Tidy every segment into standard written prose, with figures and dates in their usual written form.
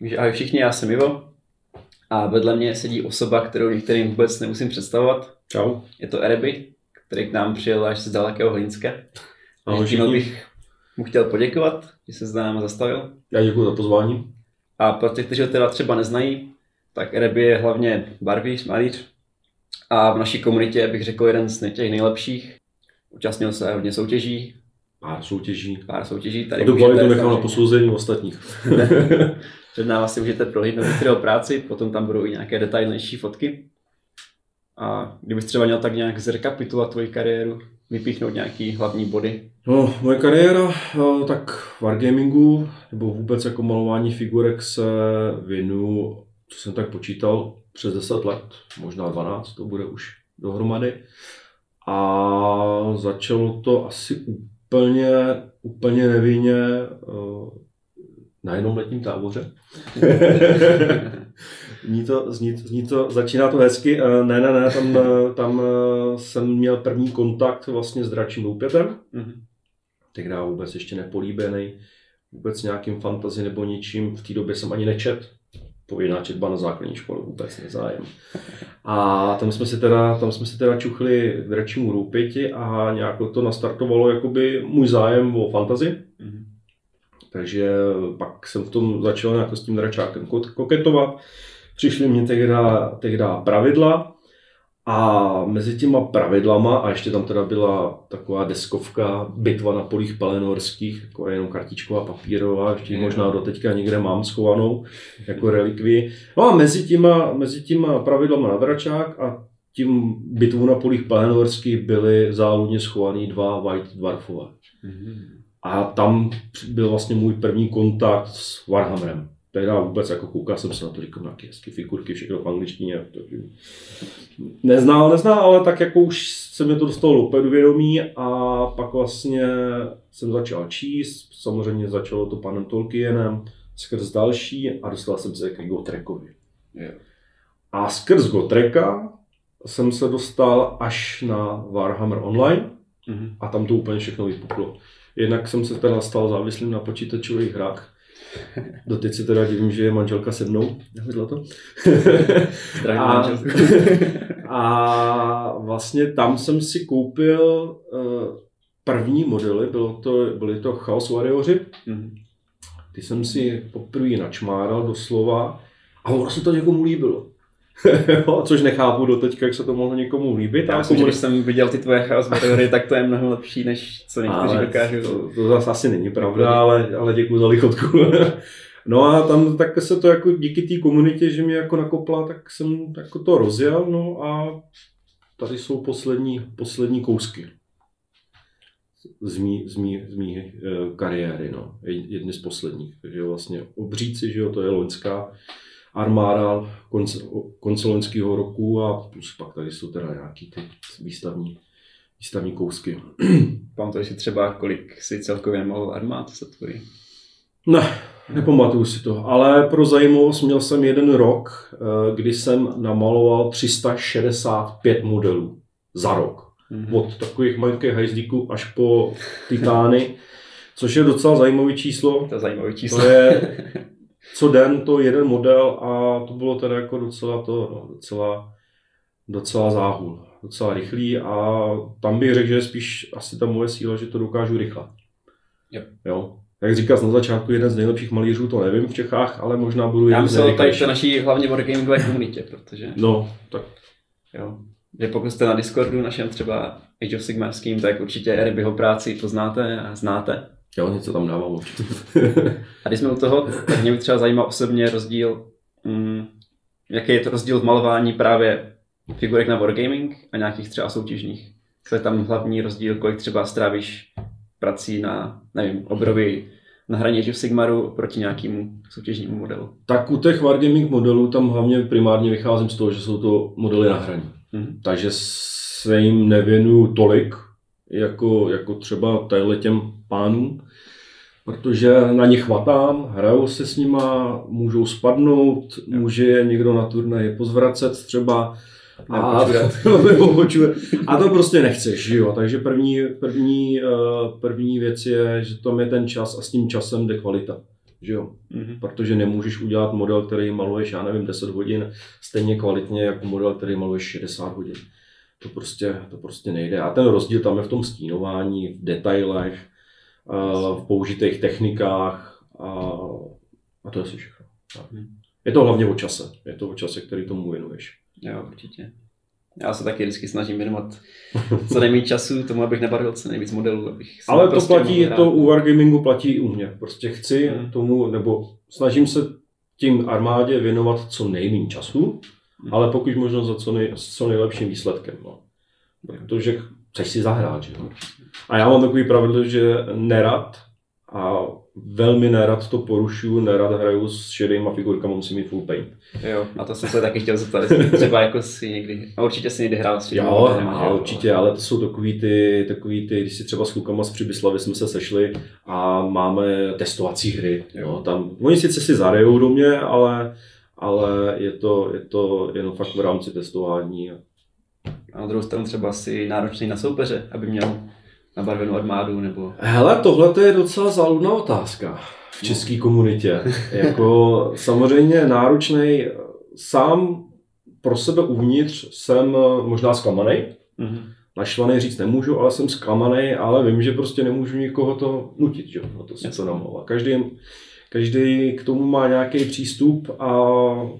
Takže ahoj všichni, já jsem Ivo a vedle mě sedí osoba, kterou některým vůbec nemusím představovat. Čau. Je to Ereby, který k nám přijel až z dalekého Hlinska. Tím bych mu chtěl poděkovat, že se s námi zastavil. Já děkuji za pozvání. A pro těch, kteří ho teda třeba neznají, tak Ereby je hlavně barvíř, malíř a v naší komunitě bych řekl jeden z těch nejlepších. Účastnil se hodně soutěží. Pár soutěží. Tady tu kvalitu nechal na posouzení ostatních. Před náma si můžete prohlídnout některou práci, potom tam budou i nějaké detailnější fotky. A kdybych třeba měl tak nějak zrekapitulovat tvoji kariéru, vypíchnout nějaký hlavní body. No, moje kariéra, tak v wargamingu, nebo vůbec jako malování figurek se věnuju, co jsem tak počítal, přes 10 let, možná 12, to bude už dohromady. A začalo to asi úplně nevinně na jednom letním táboře. Zní to, začíná to hezky. Ne, tam jsem měl první kontakt vlastně s dračím doupětem. Tehdy vůbec ještě nepolíbený, vůbec nějakým fantasy nebo ničím. V té době jsem ani nečet. Povinná četba na základní škole, vůbec nezájem. A tam jsme si teda čuchli k dračímu doupěti a nějak to nastartovalo jakoby můj zájem o fantasy. Takže pak jsem v tom začal nějak s tím dračákem koketovat. Přišly mě tehda pravidla a mezi těma pravidlama, a ještě tam teda byla taková deskovka Bitva na polích pelenorských, jako jenom kartičková papírová, ještě možná doteďka někde mám schovanou jako relikvii. No a mezi těma pravidlama na dračák a tím Bitvu na polích pelenorských byly záludně schovaný 2 White Dwarfové. A tam byl vlastně můj první kontakt s Warhammerem. Tehdy vůbec jako koukal jsem se na to, říkám, nějaké hezké figurky, všechno v angličtině. Neznal, ale tak jako už se mi to dostalo úplně do vědomí a pak vlastně jsem začal číst. Samozřejmě začalo to panem Tolkienem, skrz další a dostal jsem se k Gotrackovi. A skrz Gotracka jsem se dostal až na Warhammer Online a tam to úplně všechno vypuklo. Jednak jsem se teda stal závislým na počítačových hrách. Doteď se teda divím, že je manželka se mnou. Nehodla to. A vlastně tam jsem si koupil první modely, byly to Chaos Warrioři. Ty jsem si poprvé načmáral doslova a ono se to někomu líbilo. Což nechápu doteď, jak se to mohlo někomu líbit. Já myslím, že když jsem viděl ty tvoje Chaos Warriory, tak to je mnohem lepší, než co někteří dokážou. To zase asi není pravda, ale děkuji za lichotku. No a tam tak se to jako díky té komunitě, že mě jako nakopla, tak jsem jako to rozjel. No a tady jsou poslední kousky z mý kariéry. No. Jedny z posledních. Takže vlastně Obříci, že jo, to je loňská armáda konce loňského roku a plus pak tady jsou teda nějaký ty výstavní kousky. Pamatuješ si třeba, kolik si celkově mohl armád se tvojí? Ne, nepamatuju si to, ale pro zajímavost měl jsem jeden rok, kdy jsem namaloval 365 modelů za rok. Od takových malinkých hajzlíků až po titány, což je docela zajímavý číslo. To je co den to jeden model a to bylo teda jako docela záhul, docela rychlý a tam bych řekl, že je spíš asi ta moje síla, že to dokážu rychle. Jo. Jak říkal na začátku, jeden z nejlepších malířů, to nevím v Čechách, ale možná budu jeden z nejrychlejších. Já myslím, to naší hlavně wargamingové komunitě, protože... No, tak... Jo. Že pokud jste na Discordu našem třeba Age of Sigmarským, tak určitě Erebyho práci poznáte a znáte. Jo, něco tam dávám určitě. A když jsme u toho, tak mě by třeba zajímal osobně rozdíl, jaký je to rozdíl v malování právě figurek na wargaming a nějakých třeba soutěžních. Co je tam hlavní rozdíl, kolik třeba strávíš prací na, nevím, obrovy na hraní Age of Sigmaru proti nějakému soutěžnímu modelu? Tak u těch wargaming modelů tam hlavně primárně vycházím z toho, že jsou to modely na hraní. Takže se jim nevěnuju tolik, jako třeba těm pánům, protože na ně chvatám, hraju se s nima, můžou spadnout, může je někdo na turnaji pozvracet třeba a to prostě nechceš, jo? Takže první věc je, že tam je ten čas a s tím časem jde kvalita. že jo? Protože nemůžeš udělat model, který maluješ, já nevím, 10 hodin, stejně kvalitně jako model, který maluješ 60 hodin. To prostě nejde. A ten rozdíl tam je v tom stínování, v detailech, v použitých technikách a to je asi všechno. Je to hlavně o čase. Je to o čase, který tomu věnuješ. Jo, určitě. Já se taky vždycky snažím věnovat co nejméně času tomu, abych nabarvil co nejvíc modelů. Ale to platí, to u Wargamingu platí i u mě. Prostě chci tomu, nebo snažím se tím armádě věnovat co nejméně času, ale pokud možno za co nejlepším výsledkem. No. Protože chceš si zahrát, že jo. A já mám takový pravidlo, že nerad a velmi nerad to porušuju, nerad hraju s šedýma figurkama, musím mít full paint. Jo, a to jsem se taky chtěl zeptat, třeba jako si někdy, a určitě si někdy hrál s šedýma. Jo, určitě, ale to jsou takový ty, když si třeba s klukama z Přibyslavy jsme se sešli a máme testovací hry. Jo. Tam, oni sice si zahrajou do mě, ale je to jenom fakt v rámci testování. A na druhou stranu třeba si náročný na soupeře, aby měl nabarvenou armádu, nebo... Hele, tohle je docela záludná otázka v české komunitě. Jako samozřejmě náročnej, sám pro sebe uvnitř jsem možná zklamanej. Naštvaný říct nemůžu, ale jsem zklamanej, ale vím, že prostě nemůžu nikoho to nutit, že? No to se to namlouvá. Každý k tomu má nějaký přístup a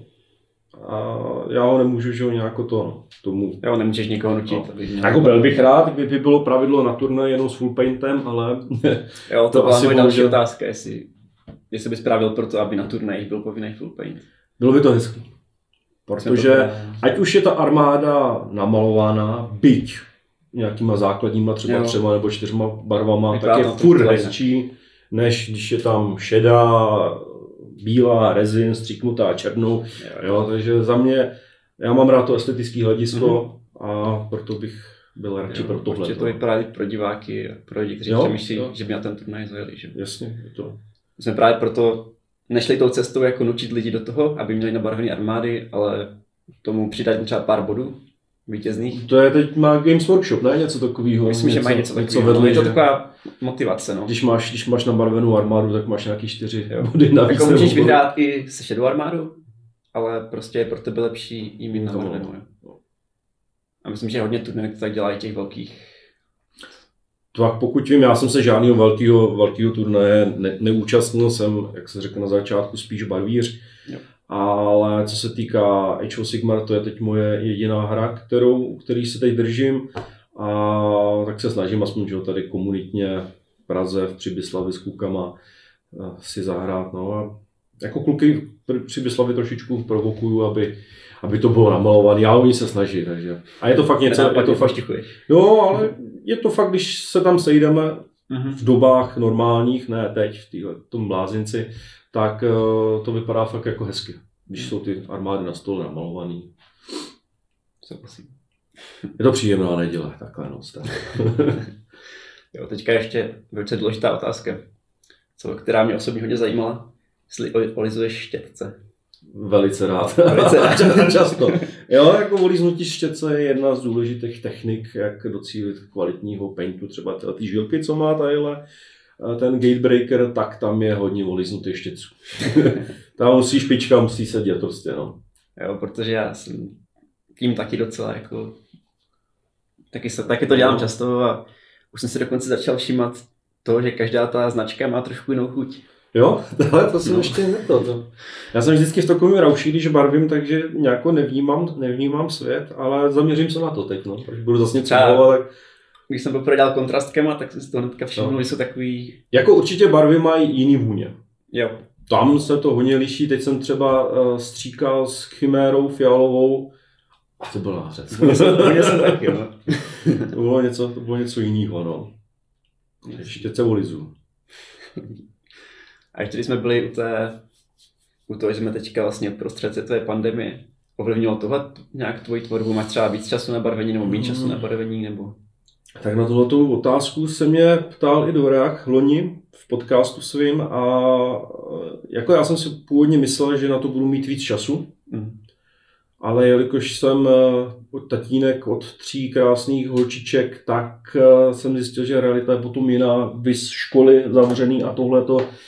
já ho nemůžu, že ho nějak tomu... Jo, nemůžeš nikoho nutit. No. Jako byl bych rád, kdyby bylo pravidlo na turné jenom s full paintem, ale... Jo, to byla moje další otázka, jestli bys právil pro to, aby na turnajích byl povinný full paint. Bylo by to hezký. Protože ať už je ta armáda namalovaná, byť nějakýma základníma třeba 3 nebo 4 barvama, tak je furt hezčí, než když je tam šedá, bílá, rezin, stříknutá černou. Jo, takže za mě, já mám rád to estetické hledisko a proto bych byl radši pro tohle. Určitě to vypadá pro diváky, pro lidi, kteří přemýšlí, že by na ten turnaj zajeli. Že? Jasně, je to. My jsme právě proto nešli tou cestou jako nutit lidi do toho, aby měli nabarvené armády, ale tomu přidat třeba pár bodů vítězných. To je teď má Games Workshop, ne? Něco takového. Myslím, že mají něco takového. Je to taková motivace, no. Když máš nabarvenou armádu, tak máš nějaký 4 body navíc. Jako můžeš vyhrát i se šedou armádu, ale prostě je pro tebe lepší jí mít nabarvenou. A myslím, že hodně turnajů tak dělají těch velkých. Tak pokud vím, já jsem se žádného velkého turnaje neúčastnil, jsem, jak se řekl na začátku, spíš barvíř. Jo. Ale co se týká Age of Sigmar, to je teď moje jediná hra, který se teď držím. A tak se snažím aspoň, že tady komunitně v Praze, v Přibyslavě s klukama si zahrát. No a jako kluky v Přibyslavě trošičku provokuju, aby to bylo namalované, ale oni se snaží, takže. A je to fakt něco, je to fakt, jo, ale je to fakt, když se tam sejdeme v dobách normálních, ne teď v tom blázinci, tak to vypadá fakt jako hezky, když jsou ty armády na stole namalovaný. Je to příjemná neděle, takhle noc. Jo, teďka ještě velice důležitá otázka, která mě osobně hodně zajímala, jestli olizuješ štětce. Velice rád. Často. Jo, jako olíznutí štětce je jedna z důležitých technik, jak docílit kvalitního paintu, třeba ty žilky, co má tadyhle. Ten Gatebreaker, tak tam je hodně olíznutých štětců. Tam musí špička, musí sedět prostě, no. Jo, protože já jsem tím taky docela jako... Taky to dělám často a už jsem si dokonce začal všímat to, že každá ta značka má trošku jinou chuť. Jo, ale to jsem ještě neto. Já jsem vždycky v takovém rauši, když barvím, takže nějak nevnímám svět, ale zaměřím se na to teď, no. Když budu zase něco malovat, tak... Když jsem poprvé dělal kontrastkama, tak jsem si to hnedka všiml, že jsou takový... Jako určitě barvy mají jiný vůně. Jo. Tam se to hodně liší, teď jsem třeba stříkal s chimérou fialovou a to byl nářez. Hodně jsem taky, no. To bylo něco jiného, no. Ještě se olizu. A ještě když jsme byli u toho, že jsme teďka vlastně prostřed světové pandemie, ovlivnilo tohle nějak tvoji tvorbu? Máš třeba víc času na barvení nebo méně času na barvení? Nebo... Tak na tuhletou otázku se mě ptal i Dvořák loni v podcastu svým a jako já jsem si původně myslel, že na to budu mít víc času, ale jelikož jsem tatínek od 3 krásných holčiček, tak jsem zjistil, že realita je potom jiná, vys školy zavřený a tohleto,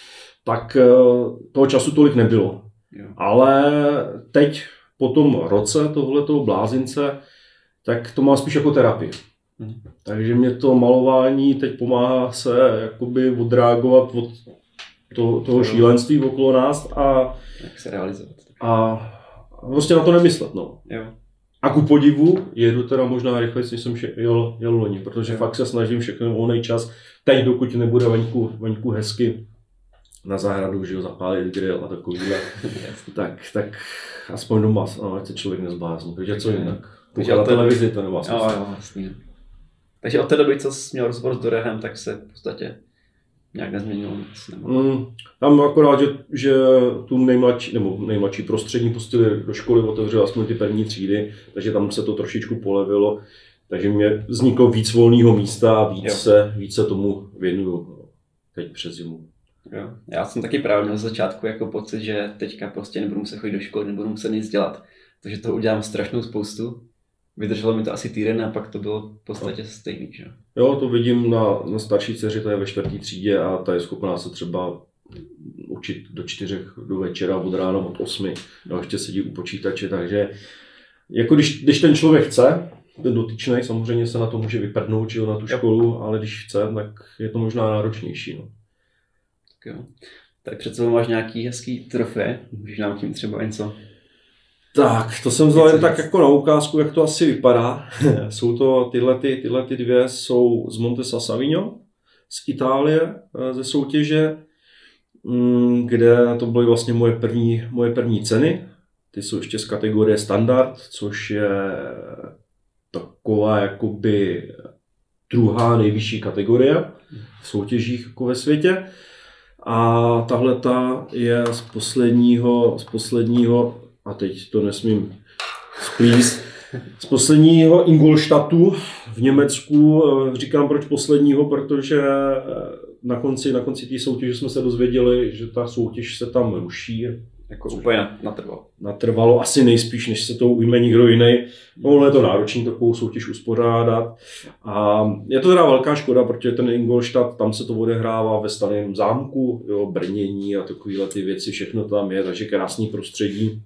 tak toho času tolik nebylo. Jo. Ale teď po tom roce tohletoho blázince, tak to mám spíš jako terapii. Takže mě to malování teď pomáhá se jakoby odreagovat od toho šílenství okolo nás a jak se realizovat. A prostě na to nemyslet, no. Jo. A ku podivu jedu teda možná rychleji, než jsem jel loni, protože fakt se snažím všechno volný čas. Teď, dokud nebude venku hezky na zahradu, že jo, zapálit grill a takovýhle, tak aspoň doma, no, ať se člověk nezblázní, protože co jinak. Takže na televizi to nemá smysl. Jo, vlastně. Takže od té doby, co jsi měl rozhovor s Dorehem, tak se v podstatě nějak nezměnilo nic? Tam akorát, že tu nejmladší prostřední pustili do školy, otevřeli aspoň ty první třídy, takže tam se to trošičku polevilo, takže mě vzniklo víc volného místa a víc se tomu věnuju teď přes zimu. Jo. Já jsem taky právě měl z začátku jako pocit, že teďka prostě nebudu muset chodit do školy, nebudu muset nic dělat, takže toho udělám strašnou spoustu. Vydrželo mi to asi týden a pak to bylo v podstatě stejný, že? Jo, to vidím na starší dceři, ta je ve 4. třídě a ta je schopná se třeba učit do 4 do večera, od rána od 8. A ještě sedí u počítače, takže jako když ten člověk chce, ten dotyčný samozřejmě se na to může vyprdnout, na tu školu, ale když chce, tak je to možná náročnější. No. Tak jo. Tak před sebou máš nějaký hezký trofé, můžeš nám tím třeba něco. Tak, to jsem vzal jen tak jako na ukázku, jak to asi vypadá. Jsou to tyhle dvě jsou z Monte Sassavigno z Itálie ze soutěže, kde to byly vlastně moje první ceny. Ty jsou ještě z kategorie standard, což je taková jakoby druhá nejvyšší kategorie v soutěžích jako ve světě. A tahleta je z posledního a teď to nesmím splíst, z posledního Ingolstadtu v Německu. Říkám proč posledního, protože na konci té soutěže jsme se dozvěděli, že ta soutěž se tam ruší. Jako úplně natrvalo asi nejspíš, než se to ujme nikdo jiný. No, je to náročný takovou soutěž uspořádat. A je to teda velká škoda, protože ten Ingolstadt, tam se to odehrává ve starém zámku, jo, brnění a takovéhle ty věci, všechno tam je, takže krásný prostředí.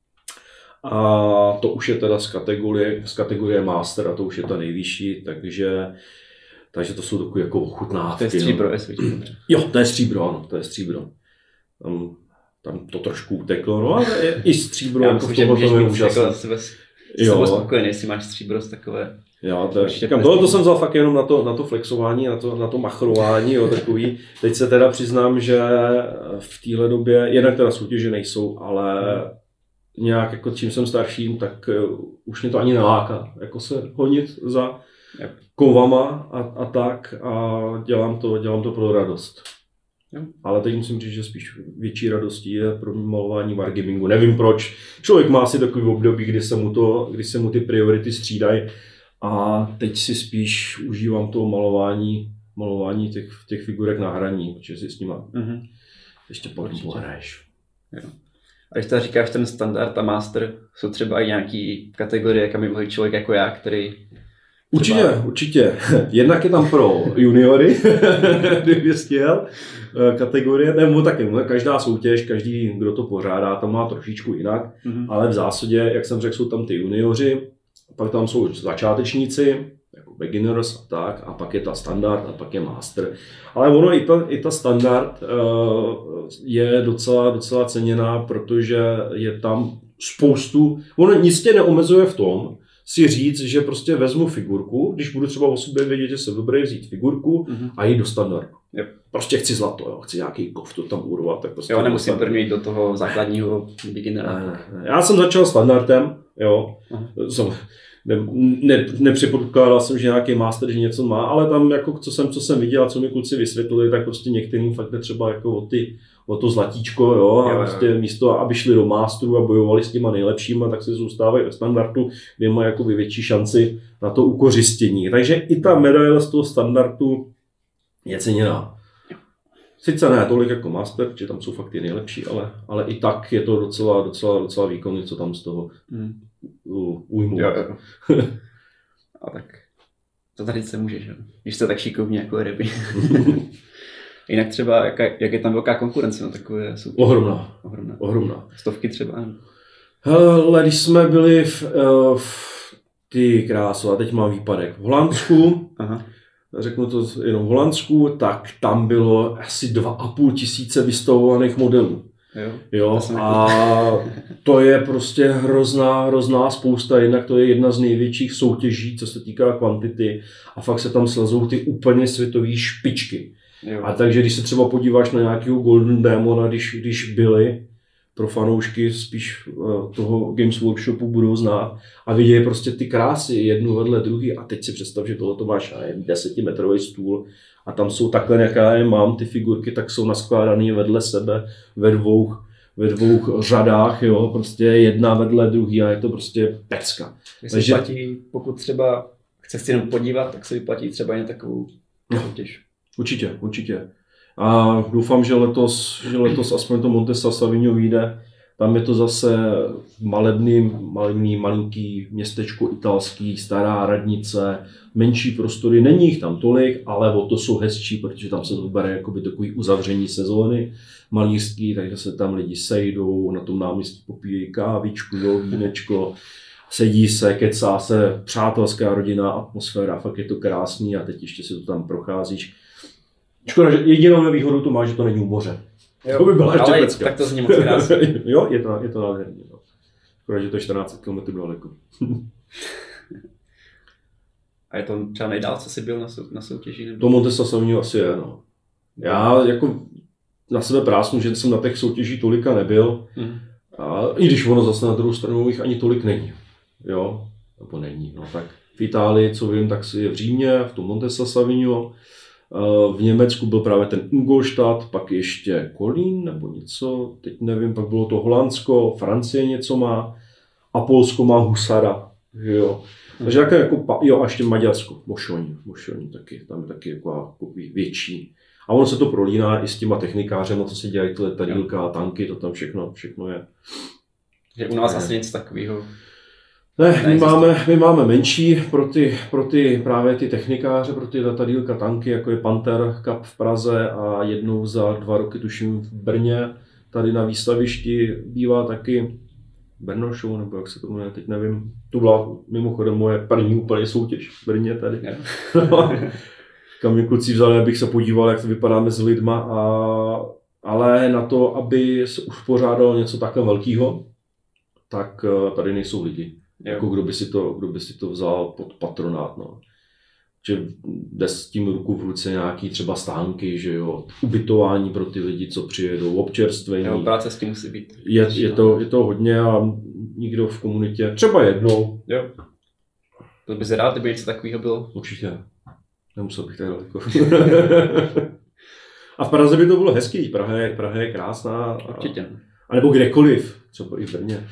A to už je teda z kategorie Master a to už je ta nejvyšší, takže to jsou takové jako ochutnávky. To je stříbro, Jo, to je stříbro, ano, to je stříbro. Tam to trošku uteklo, no ale i stříbro. Já myslím, že můžeš být úžasný. Jsem spokojený, jestli máš stříbro z takové. Jo, to jsem vzal fakt jenom na to flexování, na to machrování, jo, takový. Teď se teda přiznám, že v téhle době, jednak teda soutěže nejsou, ale nějak jako čím jsem starší, tak už mě to ani neláká, jako se honit za kovama a tak a dělám to pro radost. Jo. Ale teď musím říct, že spíš větší radostí je pro mě malování wargamingu. Nevím proč. Člověk má asi takový období, kdy se mu ty priority střídají a teď si spíš užívám toho malování těch figurek na hraní, protože si s nima ještě potom pohraješ. A když teda říkáš ten standard a master, jsou třeba i nějaký kategorie, kam by mohl člověk jako já, který... Určitě. Jednak je tam pro juniory, kdyby chtěl, kategorie, nebo taky každá soutěž, každý, kdo to pořádá, tam má trošičku jinak, ale v zásadě, jak jsem řekl, jsou tam ty junioři, pak tam jsou začátečníci, jako beginners a tak, a pak je ta standard a pak je master. Ale ono i ta standard je docela ceněná, protože je tam spoustu, ono nic tě neomezuje v tom, si říct, že prostě vezmu figurku, když budu třeba o sobě vědět, že jsem dobrý, vzít figurku a jít do standardu. Yep. Prostě chci zlato, jo, chci nějaký kov to tam urvat. Tak prostě jo, nemusím první jít do toho základního beginnera. Já jsem začal standardem, jo. Nepředpokládal jsem, že nějaký master, že něco má, ale tam jako co jsem viděl a co mi kluci vysvětlili, tak prostě některým fakt jde třeba jako o to zlatíčko, jo, a prostě místo, aby šli do masteru a bojovali s těma nejlepšíma, tak si zůstávají ve standardu, kde mají jakoby větší šanci na to ukořistění. Takže i ta medaile z toho standardu je ceněná. Sice ne tolik jako master, že tam jsou fakt ty nejlepší, ale i tak je to docela výkonný, co tam z toho ujmu. Jo. A tak to tady se může, že? Když jste tak šikovní jako ryby. Jinak třeba, jak je tam velká konkurence na takové soutěže? Ohromná. Stovky třeba? Hele, když jsme byli ty krásu, a teď mám výpadek, v Holandsku, řeknu to jenom v Holandsku, tak tam bylo asi 2,5 tisíce vystavovaných modelů. Jo, a to je prostě hrozná spousta, jednak to je jedna z největších soutěží, co se týká kvantity a fakt se tam slezou ty úplně světové špičky. Jo. A takže když se třeba podíváš na nějakého Golden Demona, když byli, pro fanoušky spíš toho Games Workshopu budou znát a vidějí prostě ty krásy jednu vedle druhý a teď si představ, že tohle máš 10metrový stůl a tam jsou takhle, jaká je mám, ty figurky, tak jsou naskládané vedle sebe ve dvou řadách, jo, prostě jedna vedle druhý a je to prostě pecka. Takže platí, pokud třeba chceš si jenom podívat, tak se vyplatí třeba jen takovou soutěž. Určitě. A doufám, že letos aspoň to Montesa Savigno vyjde. Tam je to zase malinký městečko italský, stará radnice, menší prostory, není jich tam tolik, ale o to jsou hezčí, protože tam se to bere jakoby takový uzavření sezóny malířský, takže se tam lidi sejdou, na tom náměstí popíjejí kávičku, vínečko, sedí se, kecá se, přátelská rodina, atmosféra, fakt je to krásný a teď ještě si to tam procházíš. Škoda, že jedinou nevýhodu to má, že to není u moře. Jo, to by byla ještě pecka. Tak to zní moc krásně. Jo, je to nádherný. No. Škoda, že to je 14 km daleko. A je to třeba nejdál, co jsi byl na soutěži? Nebo? To Montesa Savigno asi je, no. Já jako na sebe prásnu, že jsem na těch soutěží tolika nebyl. A i když ono zase na druhou stranu jich ani tolik není. Jo, nebo není. No tak v Itálii, co vím, tak je v Římě, v tom Montesa Savigno. V Německu byl právě ten Ingolstadt, pak ještě Kolín nebo něco, teď nevím, pak bylo to Holandsko, Francie něco má a Polsko má Husara, jo. Takže jako jo, a ještě Maďarsko, Mošoň taky, tam je taky jako větší. A ono se to prolíná i s těma technikářema, co se dělají ty letadílka, tanky, to tam všechno je. Je u nás asi něco takového. Ne, my máme menší pro ty právě ty technikáře, pro ty letadílka, tanky, jako je Panther Cup v Praze a jednou za 2 roky tuším v Brně. Tady na výstavišti bývá taky Brno Show, nebo jak se to jmenuje, teď nevím. To byla mimochodem moje první úplně soutěž v Brně tady. Kam mě kluci vzali, abych se podíval, jak to vypadá mezi lidma, ale na to, aby se uspořádalo něco takhle velkého, tak tady nejsou lidi. Jako kdo by si to vzal pod patronát, no. Že jde s tím ruku v ruce nějaký třeba stánky, že jo, ubytování pro ty lidi, co přijedou, občerstvení. Jo, práce s tím musí být. Je to hodně a nikdo v komunitě, třeba jednou. Jo. To by se rád, kdyby něco takového bylo. Určitě. Nemusel bych tak daleko. A v Praze by to bylo hezký, Praha je krásná. Určitě. A nebo kdekoliv, třeba i v Brně.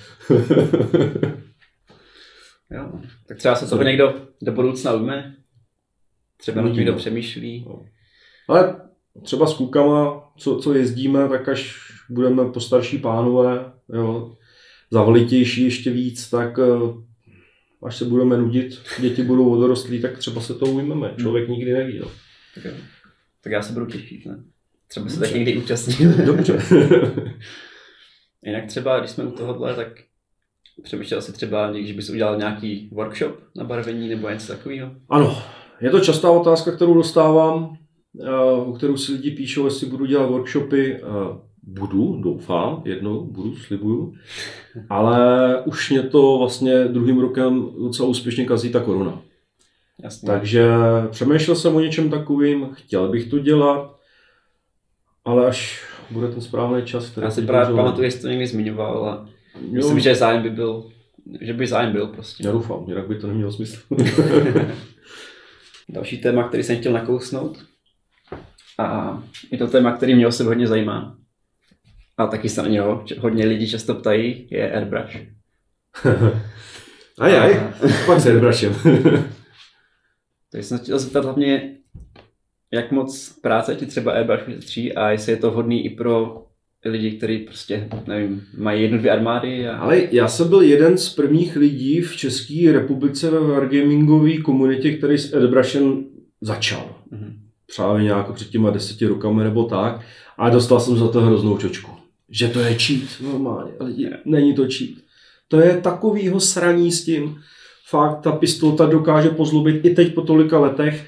Jo, tak třeba se toho někdo do budoucna ujme, třeba na tím někdo přemýšlí. No. Ale třeba s klukama, co jezdíme, tak až budeme postarší pánové, jo, zavalitější ještě víc, tak až se budeme nudit, děti budou odrostlí, tak třeba se toho ujmeme. Člověk nikdy neví. No. Tak já se budu těšit, ne? Třeba se tak někdy účastnil. Dobře. Jinak třeba, když jsme u tohohle, tak přemýšlel si třeba, že bys udělal nějaký workshop na barvení nebo něco takového? Ano, je to častá otázka, kterou dostávám, o kterou si lidi píšou, jestli budu dělat workshopy. Budu, doufám, jednou budu, slibuju, ale už mě to vlastně druhým rokem docela úspěšně kazí ta korona. Jasně. Takže přemýšlel jsem o něčem takovým, chtěl bych to dělat, ale až bude ten správný čas. Já si právě pamatuju, jestli to někdy zmiňoval a myslím, že by zájem byl prostě. Já doufám, jinak by to nemělo smysl. Další téma, který jsem chtěl nakousnout, a je to téma, který mě osobně hodně zajímá. A taky se na něho hodně lidí často ptají, je airbrush. Pak s airbrushem. Takže jsem chtěl zeptat hlavně, jak moc práce ti třeba airbrush vytří a jestli je to vhodný i pro lidi, kteří prostě, nevím, mají 1-2 armády. Ale já jsem byl jeden z prvních lidí v České republice ve wargamingové komunitě, který s airbrushem začal. právě nějak před těma 10 rokama nebo tak a dostal jsem za to hroznou čočku. Že to je cheat, normálně, ale není to cheat. To je takovýho sraní s tím. Fakt, ta pistolka dokáže pozlobit i teď po tolika letech.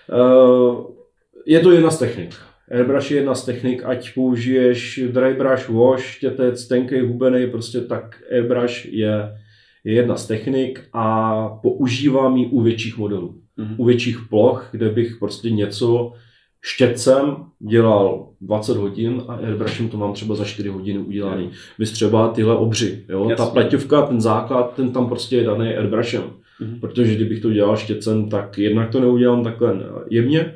Je to jedna z technik. Airbrush je jedna z technik, ať použiješ dry brush, wash, štětec, tenkej, hubenej, prostě tak Airbrush je jedna z technik a používám ji u větších modelů. U větších ploch, kde bych prostě něco štětcem dělal 20 hodin a Airbrushem to mám třeba za 4 hodiny udělaný. Vys třeba tyhle obři, jo? Ta pleťovka, ten základ, ten tam prostě je daný Airbrushem. Protože kdybych to dělal štětcem, tak jednak to neudělám takhle jemně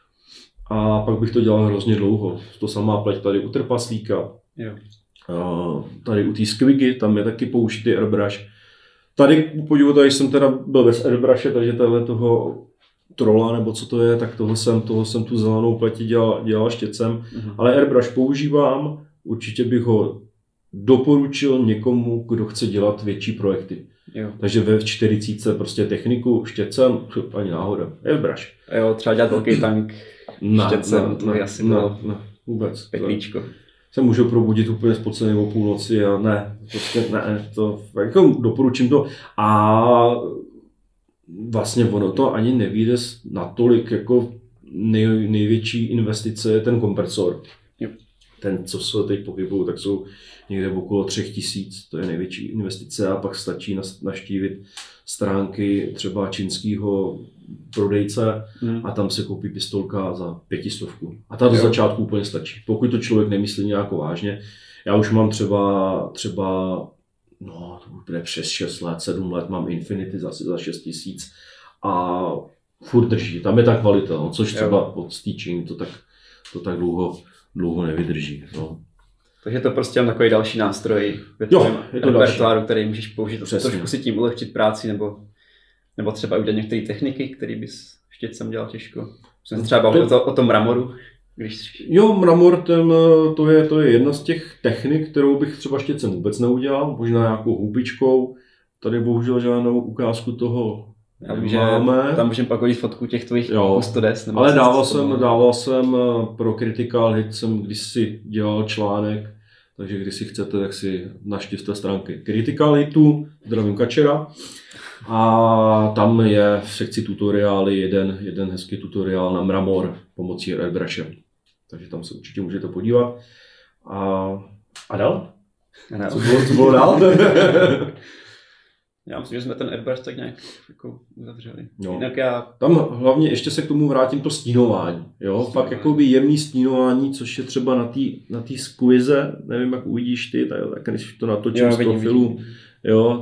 a pak bych to dělal hrozně dlouho. To samá pleť tady u trpaslíka, tady u té Squiggy, tam je taky použitý Airbrush. Tady, podívejte, tady jsem teda byl bez Airbrushe, takže tady toho trola, nebo co to je, tak toho jsem tu zelenou pleti dělal štětcem. Ale Airbrush používám, určitě bych ho doporučil někomu, kdo chce dělat větší projekty. Jo. Takže ve 40 prostě techniku štětcem, ani náhoda, Airbrush. A jo, třeba dělat velký tank štětcem, to by asi bylo vůbec. peklíčko. Se můžu probudit úplně spocený o půlnoci a ne, to jako doporučím to. A vlastně ono to ani nevyjde natolik, jako největší investice je ten kompresor. Jo. Ten, co se teď pohybují, tak jsou někde okolo 3000, to je největší investice a pak stačí navštívit stránky třeba čínského prodejce a tam se koupí pistolka za 500. A ta do začátku úplně stačí, pokud to člověk nemyslí nějak vážně. Já už mám třeba no, to bude přes 6 let, 7 let, mám Infinity zase za 6000 a furt drží. Tam je ta kvalita, no, což třeba od Stitching to tak dlouho nevydrží. No. Takže to prostě mám takový další nástroj ve tvém repertoáru, který můžeš použít. Trošku si tím ulehčit práci, nebo třeba udělat některé techniky, které bys štětcem dělal těžko. Jsem třeba bavil o tom mramoru. Jo, mramor, to je jedna z těch technik, kterou bych třeba štětcem vůbec neudělal, možná nějakou houbičkou. Tady bohužel žádnou ukázku toho nemáme. Tam můžeme pak hodit fotku těch tvojich kustodes. Ale dával jsem pro Critical Hit, jsem kdysi dělal článek, takže když si chcete, tak si navštivte stránky Critical Hitu, zdravím Kačera. A tam je v sekci tutoriály jeden hezký tutoriál na mramor pomocí Airbrushem. Takže tam se určitě můžete podívat. A dál? Co bylo dál? Já myslím, že jsme ten Airbrush tak nějak jako uzavřeli. No. Tam hlavně ještě se k tomu vrátím to stínování. Jo? Pak jakoby jemný stínování, což je třeba na té Squizze, nevím, jak uvidíš ty, tak když to natočím z profilu, jo,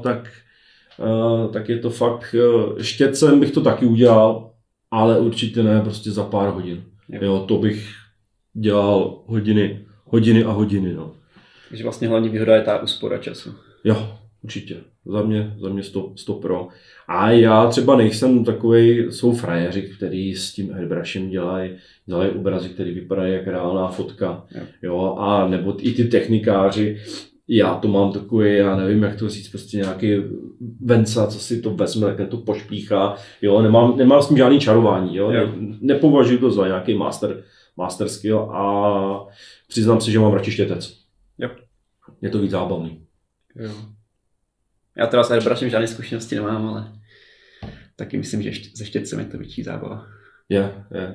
tak je to fakt, štětcem bych to taky udělal, ale určitě ne prostě za pár hodin. Jo, to bych dělal hodiny a hodiny. No. Takže vlastně hlavní výhoda je ta úspora času. Jo, určitě. Za mě 100 pro. A já třeba nejsem takovej, jsou frajeři, kteří s tím Airbrushem dělají obrazy, které vypadají jak reálná fotka. Jo, a nebo i ty technikáři. Já to mám takový, já nevím, jak to říct, prostě nějaký venca, co si to vezme, jak to pošpíchá, jo, nemám s tím žádný čarování, jo, nepovažuji to za nějaký master skill a přiznám si, že mám radši štětec. Jo. Je to víc zábavný. Jo. Já teda s Airbrushem žádné zkušenosti nemám, ale taky myslím, že se štětcem je to větší zábava. Je.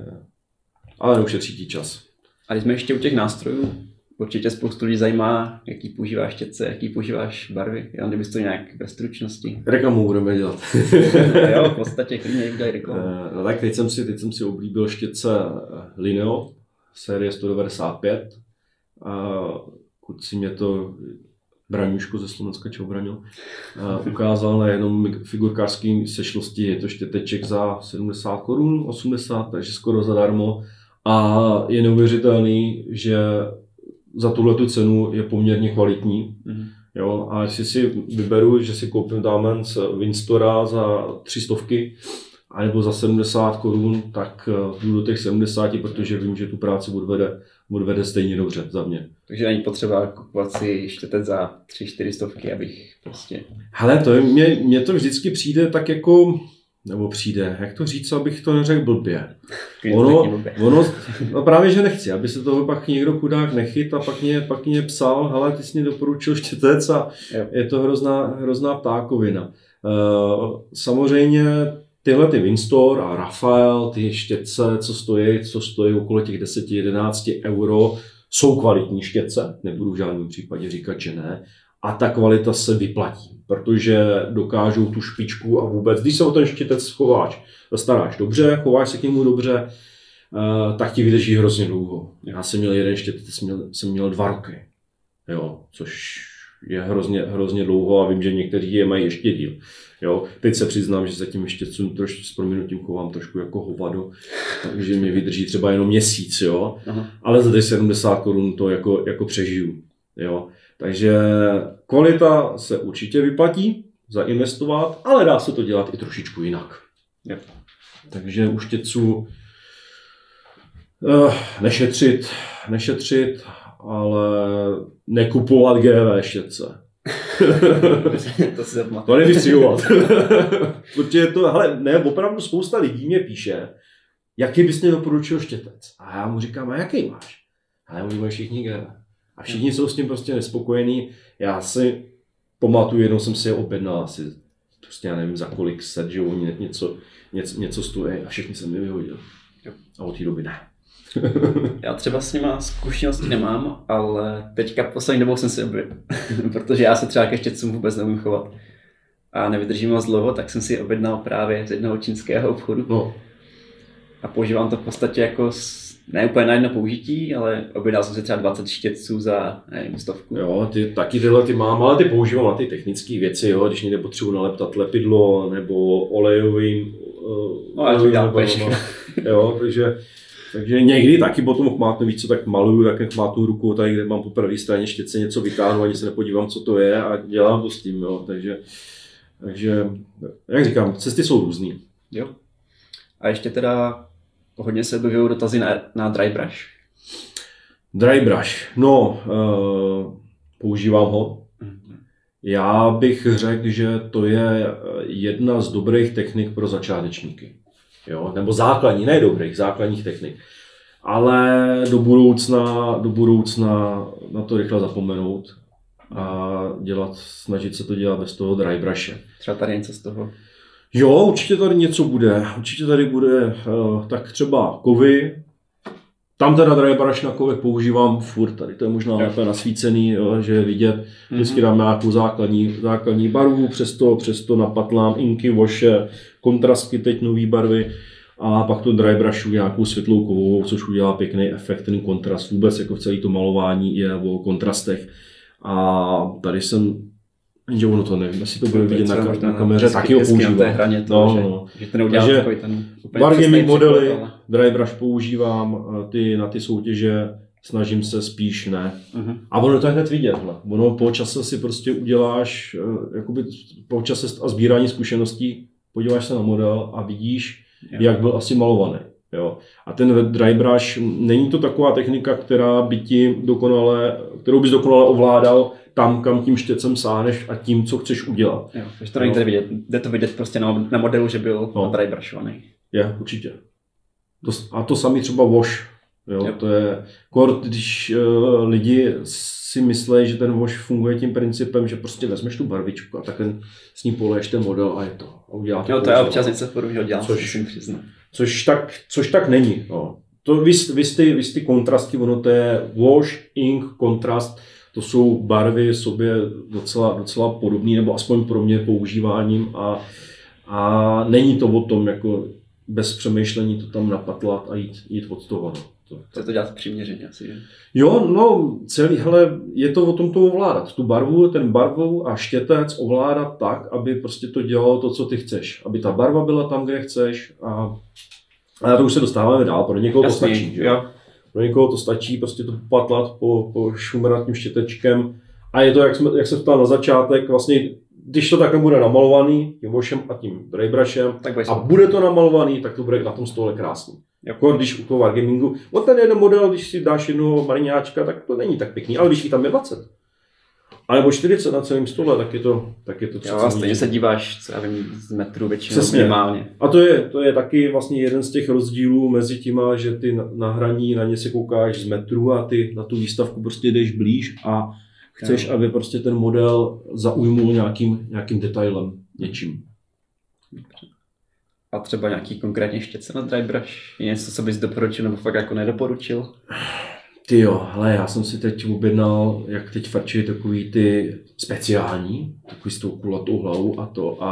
Ale neušetří ti čas. A když jsme ještě u těch nástrojů, určitě spoustu lidí zajímá, jaký používáš štětce, jaký používáš barvy. Já kdybys to nějak ve stručnosti. Reklamu budeme dělat. Jo, v podstatě klidně udělej reklamu. No tak teď jsem si oblíbil štětce Lineo, série 195. A kluci mě to Braňuško ze Slovenska, čeho Braňo, ukázal na jenom figurkářský sešlosti. Je to štěteček za 70 korun, 80, takže skoro zadarmo. A je neuvěřitelný, že za tuhletu cenu je poměrně kvalitní. Jo, a jestli si vyberu, že si koupím dámen z Winstora za 300, anebo za 70 korun, tak jdu do těch 70, protože vím, že tu práci odvede stejně dobře za mě. Takže není potřeba kupovat si štětec za 300-400, abych prostě... Hele, mně to vždycky přijde tak jako nebo přijde, jak to říct, abych to neřekl blbě. Ono, no právě, že nechci, aby se toho pak někdo chudák nechyt a pak mě psal, hele, ty jsi mi doporučil štětec a je to hrozná ptákovina. Samozřejmě tyhle ty Winstor a Rafael, ty štětce, co stojí okolo těch 10-11 euro, jsou kvalitní štětce, nebudu v žádném případě říkat, že ne. A ta kvalita se vyplatí, protože dokážou tu špičku a vůbec, když se o ten štětec staráš dobře, chováš se k němu dobře, tak ti vydrží hrozně dlouho. Já jsem měl jeden štětec, jsem měl 2 roky, jo, což je hrozně dlouho a vím, že někteří je mají ještě díl. Jo. Teď se přiznám, že se tím štětcům s prominutím chovám trošku jako hovado, takže mě vydrží třeba jenom měsíc, jo. Ale za 70 korun to jako přežiju. Jo. Takže kvalita se určitě vyplatí zainvestovat, ale dá se to dělat i trošičku jinak. Yep. Takže u štětců nešetřit, ale nekupovat GV štětce. To nevystřihovat. Protože opravdu spousta lidí mě píše, jaký bys mě doporučil štětec. A já mu říkám, a jaký máš? A já mu všichni GV. A všichni jsou s tím prostě nespokojení. Já si pamatuju, jednou jsem si je objednal asi, prostě já nevím za kolik set, že oni něco stojí a všichni jsem mi vyhodil. A od té doby ne. Já třeba s nima zkušenosti nemám, ale teďka poslední dobou jsem si objevil, protože já se třeba ke štětcům vůbec neumím chovat. A nevydržím moc dlouho, tak jsem si objednal právě z jednoho čínského obchodu. No. A používám to v podstatě jako ne úplně na jedno použití, ale objednal jsem si třeba 20 štětců za, nevím, 100. Jo, ty mám, ale ty používám na ty technické věci, jo, když někde potřebuji naleptat lepidlo nebo olejový. Jo, takže někdy taky potom chmátnu, víc co tak maluju, tak chmátnu rukou, tady kde mám po pravé straně štětce něco vytáhnu, ani se nepodívám, co to je a dělám to s tím, jo, takže jak říkám, cesty jsou různý. Jo. A ještě teda hodně se objevují dotazy na dry brush. Dry brush, no, používám ho. Já bych řekl, že to je jedna z dobrých technik pro začátečníky. Jo? Nebo základních technik. Ale do budoucna na to rychle zapomenout a snažit se to dělat bez toho dry brushe. Třeba tady něco z toho? Jo, určitě tady něco bude. Tak třeba kovy. Tam teda dry brush na kovech používám furt, tady to je možná lépe nasvícený, jo, že je vidět. Vždycky dám nějakou základní barvu, přesto napatlám inky, washe, kontrastky, teď nový barvy a pak to dry brushu nějakou světlou kovovou, což udělá pěkný efekt, ten kontrast. Vůbec jako v celé to malování je o kontrastech. A tady jsem, že ono to nevím, jestli to bude vidět na kameře, taky ho používám. Že to neudělá takový ten wargaming modely, dry brush používám, na ty soutěže snažím se spíš ne. A ono to je hned vidět. Ono po čase si prostě uděláš, jakoby po čase a sbírání zkušeností, podíváš se na model a vidíš, jak byl asi malovaný. Jo. A ten dry brush, není to taková technika, kterou bys dokonale ovládal tam, kam tím štětcem sáhneš a tím, co chceš udělat. Jo, takže to není tady vidět. Jde to vidět prostě na modelu, že byl dry brushovaný. Je, určitě. A to samý třeba wash. Jo. To je, když lidi si myslí, že ten wash funguje tím principem, že prostě vezmeš tu barvičku a tak s ní poleješ ten model a je to. A udělá to. Jo, to je občas něco podobného dělám, musím přiznat. Což tak není. No. To vys ty kontrasty, ono to je wash, ink, kontrast, to jsou barvy sobě docela podobné, nebo aspoň pro mě používáním a není to o tom jako bez přemýšlení to tam napatlat a jít od toho. Chce to dělat přiměřeně asi, že? Jo, no, je to o tom to ovládat. Tu barvu, ten barvou a štětec ovládat tak, aby prostě to dělalo to, co ty chceš. Aby ta barva byla tam, kde chceš a na to už se dostáváme dál. Pro někoho to stačí, že? Pro někoho to stačí prostě to popatlat, pošumrat tím štětečkem. A je to, jak se ptal na začátek, vlastně, když to tak nebude namalovaný tím washem a tím dry brushem a bude to namalovaný, tak to bude na tom stole krásný. Jako když u toho wargamingu, ten jeden model, když si dáš jednoho mariňáčka, tak to není tak pěkný, ale když jich tam je 20. A nebo 40 na celém stole, tak je to jo, a stejně se díváš, co já vím, z metru většinou minimálně. A to je taky vlastně jeden z těch rozdílů mezi těma, že ty na hraní na ně se koukáš z metru a ty na tu výstavku prostě jdeš blíž a chceš, aby prostě ten model zaujmul nějakým detailem, něčím. A třeba nějaký konkrétně štětce na dry brush? Je něco, co bys doporučil nebo fakt jako nedoporučil? Ty jo, hele, já jsem si teď objednal, jak teď frčí takový ty speciální, takový s tou kulatou hlavou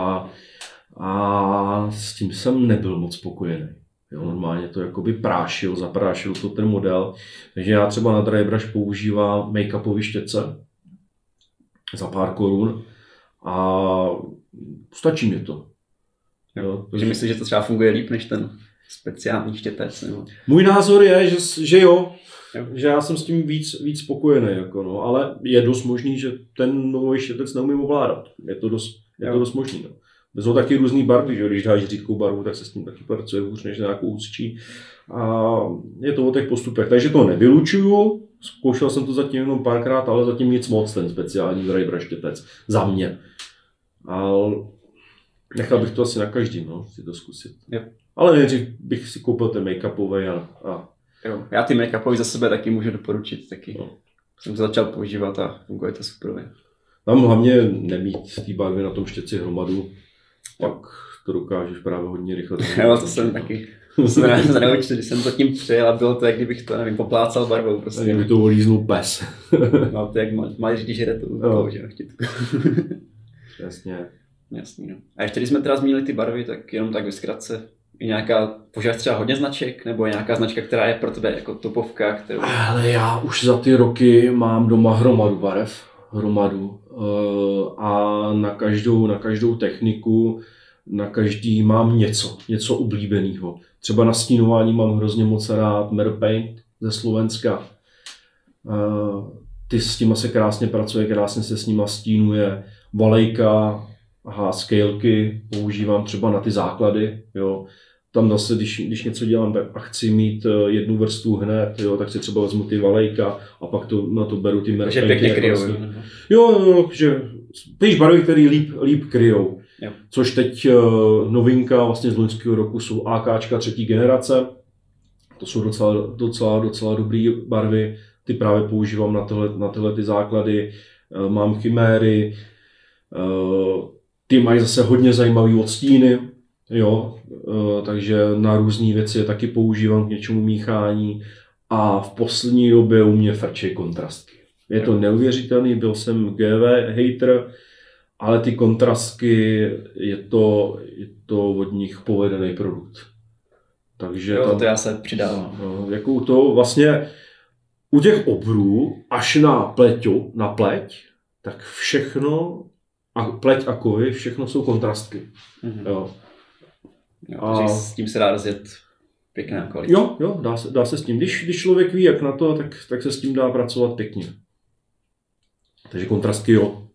a s tím jsem nebyl moc spokojený. Jo, normálně to jakoby zaprášil to ten model, takže já třeba na dry brush používám make-upový štětce za pár korun a stačí mi to. Jo, takže myslím, že to třeba funguje líp než ten speciální štětec. Nebo... Můj názor je, že jo. Že já jsem s tím víc spokojený, jako no, ale je dost možný, že ten nový štětec neumím ovládat. Je to dost možný. No. Jsou taky různý barvy, že když dáš řídkou barvu, tak se s tím taky pracuje hůř než nějakou hustší. A je to o těch postupech, takže to nevylučuju. Zkoušel jsem to zatím jenom párkrát, ale zatím nic moc, ten speciální dry brush štětec. Za mě. Ale nechal bych to asi na každým, no, si to zkusit. Yep. Ale nejdřív bych si koupil ten make-upový a jo, já ty make-upový za sebe taky můžu doporučit, taky jsem to začal používat a funguje to super. Tam hlavně nemít té barvy na tom štětci hromadu, pak to dokážeš právě hodně rychle. Jo, to jsem taky, to jsem naučil, když jsem to tím přijel a bylo to, jak kdybych to, nevím, poplácal barvou. Prostě. Kdyby to olíznul pes. No, to jak malý když jde tu chtítku. Jasně. Jasný, no. A ještě když jsme teda zmínili ty barvy, tak jenom tak ve zkratce. Je nějaká, používáš třeba hodně značek, nebo je nějaká značka, která je pro tebe jako topovka, kterou... Ale já už za ty roky mám doma hromadu barev, a na každou techniku, na každý mám něco oblíbeného. Třeba na stínování mám hrozně moc rád Merpaint ze Slovenska. S těma se krásně pracuje, krásně se s nima stínuje. Valejka, scaleky používám třeba na ty základy, jo. Tam zase, když něco dělám a chci mít jednu vrstvu hned, jo, tak si třeba vezmu ty valejka a pak na to beru ty merpainty. Takže pěkně kryjou. Vlastně. Jo, že píš barvy, který líp kryjou. Jo. Což teď novinka vlastně z loňského roku jsou AKčka 3. generace. To jsou docela dobrý barvy. Ty právě používám na tyhle ty základy. Mám chiméry. Ty mají zase hodně zajímavý odstíny. Jo, takže na různé věci je taky používám k něčemu míchání a v poslední době u mě frčí kontrastky. Je to neuvěřitelný, byl jsem GV hater, ale ty kontrastky je to od nich povedený produkt. Takže jo, to já se přidávám. Jako u těch obrů až na pleť, tak všechno, a pleť a kovy, všechno jsou kontrastky. Mm-hmm. Jo. Jo, s tím se dá rozjet pěkná kvalita. Jo, dá se s tím. Když člověk ví, jak na to, tak se s tím dá pracovat pěkně. Takže kontrastky jo.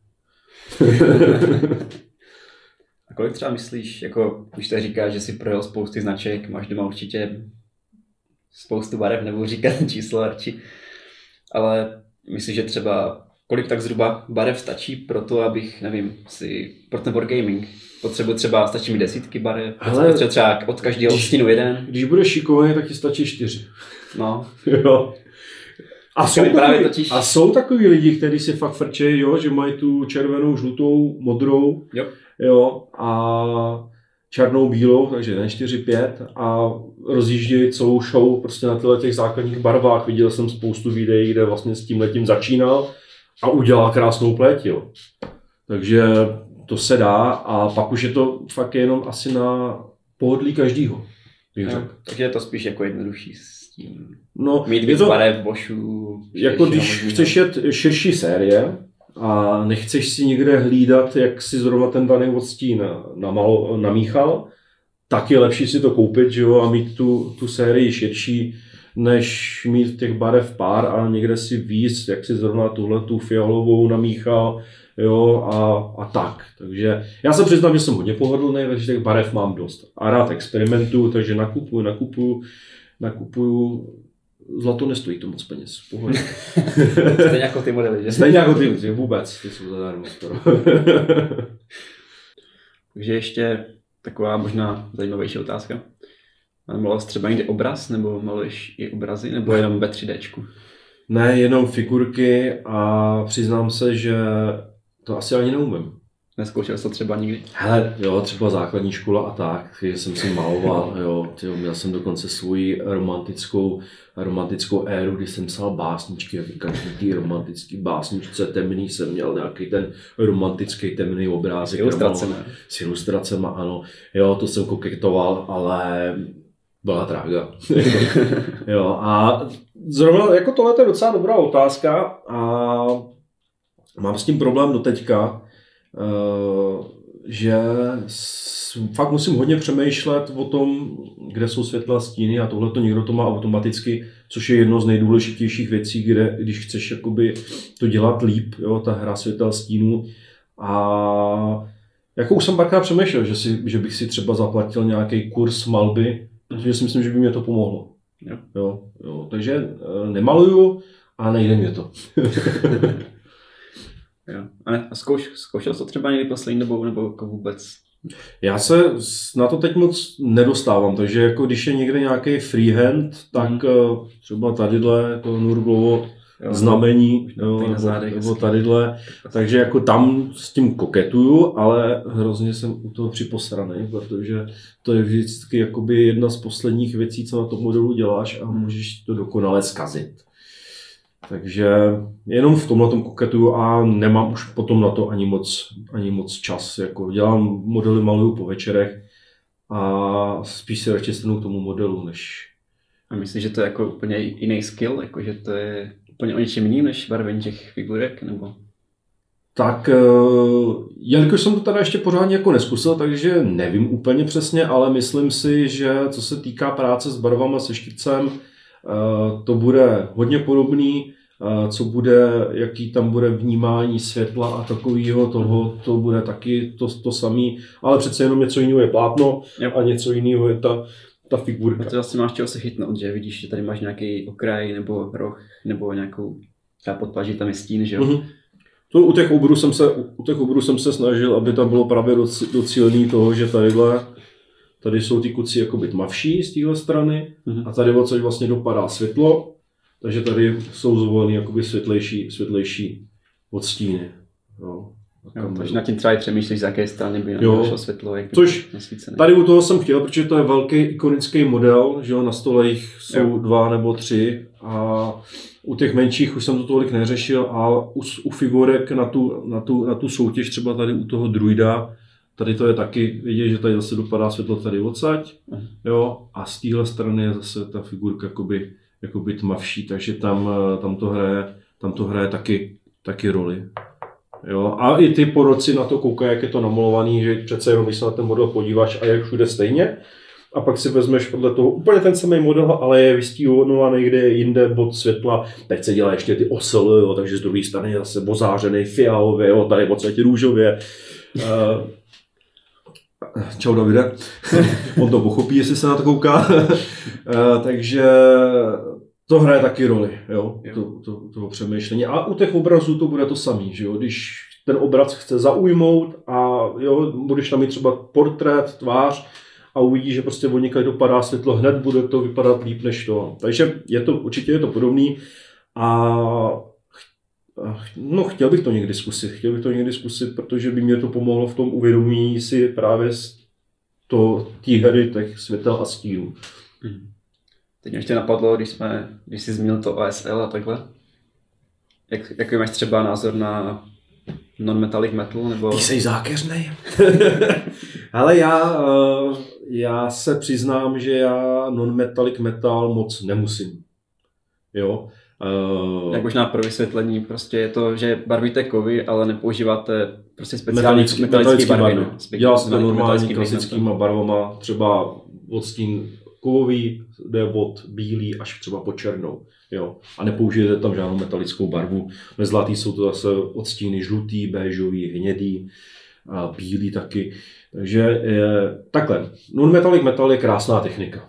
A kolik třeba myslíš, jako když to říkáš, že si projel spousty značek, máš doma určitě spoustu barev, nebudu říkat číslo radši, ale myslíš, že třeba kolik tak zhruba barev stačí pro to, abych, nevím, pro ten wargaming potřebuji stačí mi 10 barev, potřebuji třeba od každého odstínu jeden. Když budeš šikovný, tak ti stačí 4. No. Jo. A jsou takový lidi, kteří si fakt frčejí, jo, že mají tu červenou, žlutou, modrou, jo, a černou, bílou, takže 1, 4, 5 a rozjíždějí celou show prostě na těch základních barvách. Viděl jsem spoustu videí, kde vlastně s tímhletím začínal a udělal krásnou pleť, jo. Takže to se dá a pak už je to fakt jenom asi na pohodlí každýho. Takže je to spíš jako jednodušší s tím. No, mít víc barev, bošů. Jako když chceš jet širší série a nechceš si někde hlídat, jak si zrovna ten daný odstín namíchal, tak je lepší si to koupit, že jo, a mít tu sérii širší, než mít těch barev pár a někde si víc, jak si zrovna tu fialovou namíchal, jo, a tak. Takže já se přiznám, že jsem hodně pohodlný, takže těch barev mám dost. A rád experimentuju, takže nakupuju zlato nestojí to moc peněz. Pohodě. Stejně jako ty modely, že? Stejně jako ty, vůbec. Ty jsou zadarmo skoro. Takže ještě taková možná zajímavější otázka. Maloval jsi třeba někdy obraz, nebo maluješ i obrazy, nebo jenom ve 3Dčku? Ne, jenom figurky a přiznám se, že to asi ani neumím. Nezkoušel jsi to třeba nikdy? Hele, jo, třeba základní škola a tak, že jsem si maloval, jo, měl jsem dokonce svou romantickou éru, kdy jsem psal básničky, jak každý tý romantický básničce temný jsem měl nějaký ten romantický temný obrázek. S ilustracemi, ano. Jo, to jsem koketoval, ale byla trága. Jo, a zrovna jako tohle je docela dobrá otázka a mám s tím problém doteďka, že fakt musím hodně přemýšlet o tom, kde jsou světla, stíny a tohle to někdo to má automaticky, což je jedno z nejdůležitějších věcí, kde, když chceš jakoby to dělat líp, jo, ta hra světel, stínů. A jako už jsem párkrát přemýšlel, že bych si třeba zaplatil nějaký kurz malby, protože si myslím, že by mě to pomohlo. Jo. Takže nemaluju a nejde mě to. Jo. A zkoušel jsi to třeba někdy poslední dobou nebo jako vůbec? Já se na to teď moc nedostávám, takže jako když je někde nějaký freehand, tak třeba tadyhle to Nurglovo znamení, nebo tadyhle, takže jako tam s tím koketuju, ale hrozně jsem u toho připosraný, protože to je vždycky jakoby jedna z posledních věcí, co na tom modelu děláš a můžeš to dokonale zkazit. Takže jenom v tomhletom koketuju a nemám už potom na to ani moc čas. Jako dělám modely, maluju po večerech a spíš se radši stanu k tomu modelu, než... A myslíš, že to je jako úplně jiný skill? Jako, že to je úplně o něčem jiným než barvení těch figurek? Nebo... Tak, jelikož jsem to teda ještě pořádně jako neskusil, takže nevím úplně přesně, ale myslím si, že co se týká práce s barvama, se štícem, to bude hodně podobný, co bude, jaký tam bude vnímání světla a takového toho, to bude taky to samé, ale přece jenom něco jiného je plátno a něco jiného je ta figurka. A to vlastně máš čeho se chytnout, že vidíš, že tady máš nějaký okraj nebo roh nebo nějakou podpaží, tam je stín, že jo? Mm-hmm. To u těch obrů jsem se snažil, aby tam bylo právě docílený toho, že tady jsou ty kuci jakoby tmavší z téhle strany a tady odsaď vlastně dopadá světlo, takže tady jsou zvolený jakoby světlejší odstíny. Jo, takže nad tím třeba i přemýšlíš, z jaké strany by našlo světlo, jak což tady u toho jsem chtěl, protože to je velký ikonický model, že jo, na stole jich jsou 2 nebo 3 a u těch menších už jsem to tolik neřešil a u figurek na tu soutěž třeba tady u toho druida, tady to je taky vidět, že tady zase dopadá světlo tady odsaď, jo, a z téhle strany je zase ta figurka jakoby tmavší, takže tam to hraje taky roli. Jo, a i ty poroci na to koukají, jak je to namalovaný, že přece jenom když se na ten model podíváš a je všude stejně, a pak si vezmeš podle toho úplně ten samý model, ale je vystihovaný někde jinde bod světla. Teď se dělá ještě ty osly, jo, takže z druhé strany je zase ozářený fialově, jo, tady odsaď růžově. Čau Davide, on to pochopí, jestli se na to kouká. Takže to hraje taky roli, jo. To přemýšlení. A u těch obrazů to bude to samý, že jo? Když ten obraz chce zaujmout a jo, budeš tam mít třeba portrét, tvář a uvidíš, že prostě odnikaj dopadá světlo, hned bude to vypadat líp než to. Takže určitě je to podobný a no, chtěl bych to někdy zkusit, protože by mě to pomohlo v tom uvědomění si právě té hry těch světel a stínů. Teď mě ještě napadlo, když jsi zmínil to OSL a takhle. Jaký máš třeba názor na non-metallic metal? Nebo... Ty jsi zákeřnej. Ale já se přiznám, že já non-metallic metal moc nemusím. Jo. Jak možná pro vysvětlení, prostě je to, že barvíte kovy, ale nepoužíváte prostě speciální metalické barvy. No. Dělá se to normální klasickýma barvama, třeba odstín kovový, jde od bílý až třeba po černou. Jo. A nepoužijete tam žádnou metalickou barvu. Ve zlatý jsou to zase odstíny žlutý, béžový, hnědý, a bílý taky. Takže takhle. Non-metallic metal je krásná technika.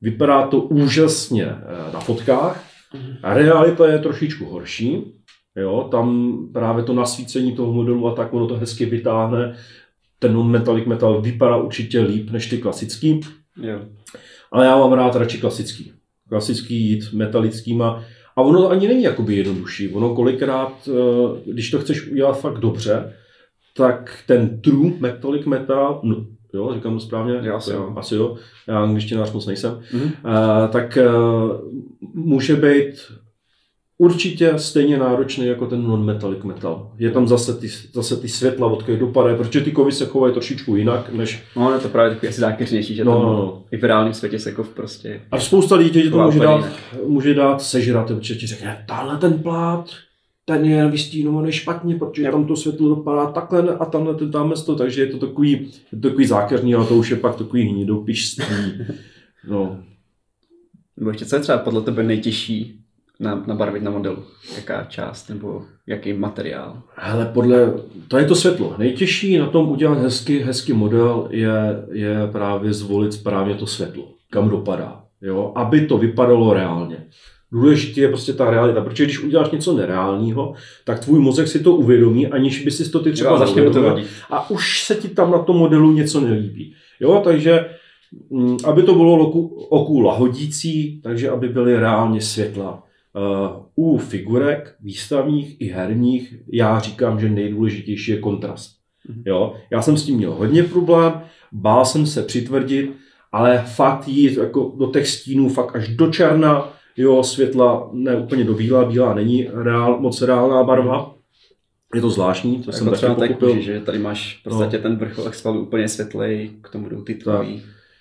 vypadá to úžasně na fotkách, a realita je trošičku horší. Jo, tam právě to nasvícení toho modelu a tak ono to hezky vytáhne. Ten non-metallic metal vypadá určitě líp než ty klasický. Jo. Ale já mám rád radši klasický. Klasický jít metalickýma. A ono to ani není jakoby jednodušší. Ono kolikrát, když to chceš udělat fakt dobře, tak ten true metallic metal, no, jo, říkám to správně? Asi jo. Já angličtinář moc nejsem. Tak může být určitě stejně náročný jako ten non-metallic metal. Je tam zase ty světla, odkud dopadají, protože ty kovy se chovají trošičku jinak, než... No, to právě takový asi zákeřnější, že i v reálném světě se kov prostě... A spousta lidí to může dát sežrat, protože ti řekne, tahle ten plát, ten je vystínovaný špatně, protože tam to světlo dopadá takhle a tamhle to, takže je to takový zákeřný, ale to už je pak takový hnidopišství. No. Nebo ještě co je třeba podle tebe nejtěžší nabarvit na modelu? Jaká část nebo jaký materiál? Hele, to je to světlo. Nejtěžší na tom udělat hezký model je právě zvolit správně to světlo, kam dopadá, jo? Aby to vypadalo reálně. Důležitý je prostě ta realita, protože když uděláš něco nereálního, tak tvůj mozek si to uvědomí, aniž by si to ty třeba neuvědomil a už se ti tam na tom modelu něco nelíbí. Jo, takže aby to bylo oku lahodící, takže aby byly reálně světla. U figurek výstavních i herních já říkám, že nejdůležitější je kontrast. Jo? Já jsem s tím měl hodně problém, bál jsem se přitvrdit, ale fakt jít jako do těch stínů fakt až do černa, jo, světla ne úplně do bílá není moc reálná barva. Je to zvláštní, to jsem taky pochopil. Že tady máš v podstatě ten vrcholek svalu úplně světlej, k tomu jdou ty tvojí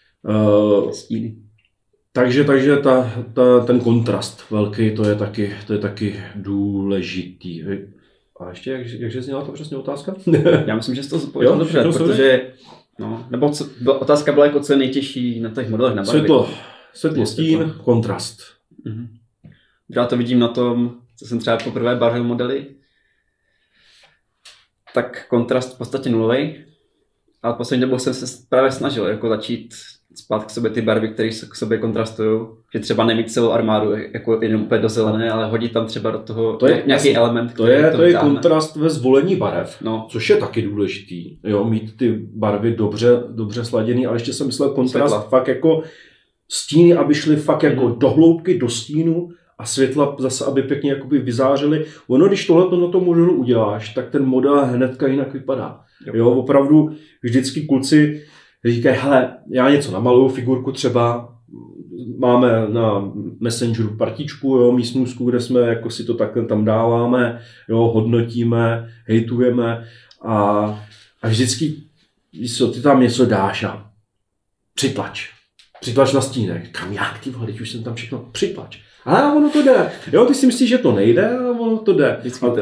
stíny. Takže ten kontrast velký, to je taky důležitý. A ještě, jakže zněla ta přesně otázka? Já myslím, že jsi to zodpověděl dobře, protože otázka byla jako co je nejtěžší na těch modelech na barvy. Světlo, stín, kontrast. Já to vidím na tom, co jsem třeba poprvé barvil modely, tak kontrast v podstatě nulový, ale poslední dobou jsem se právě snažil jako začít spát k sobě ty barvy, které se k sobě kontrastují, že třeba nemít celou armádu jako jenom úplně do zelené, ale hodit tam třeba do toho nějaký element, to je kontrast ve zvolení barev, což je taky důležitý, jo, mít ty barvy dobře sladěný, ale ještě jsem myslel kontrast fakt jako stíny, aby šly fakt jako do hloubky, do stínu a světla zase, aby pěkně jakoby vyzářily. Ono, když tohle na tom modelu uděláš, tak ten model hnedka jinak vypadá. Jo, opravdu vždycky kluci říkají, hele, já něco namaluju, figurku třeba, máme na Messengeru partičku, jo, místnůzku, kde jsme jako si to takhle tam dáváme, jo, hodnotíme, hejtujeme a vždycky, ty tam něco dáš a přitlač na stínek. Kam jak, ty vole, teď už jsem tam všechno přitlač. A ono to jde. Jo, ty si myslíš, že to nejde, a ono to jde.